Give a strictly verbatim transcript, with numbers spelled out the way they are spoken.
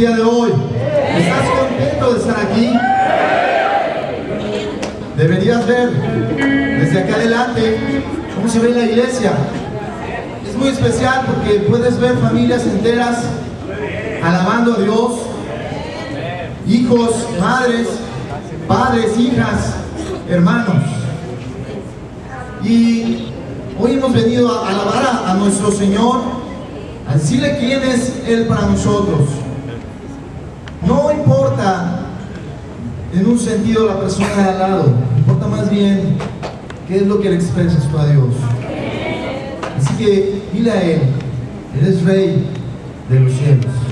día de hoy? ¿Estás contento de estar aquí? Deberías ver desde acá adelante cómo se ve la iglesia. Es muy especial porque puedes ver familias enteras alabando a Dios, hijos, madres, padres, hijas, hermanos. Y hoy hemos venido a alabar a, a nuestro Señor, a decirle quién es Él para nosotros. No importa en un sentido la persona de al lado, importa más bien qué es lo que le expresas tú a Dios. Así que dile a Él, eres Rey de los cielos.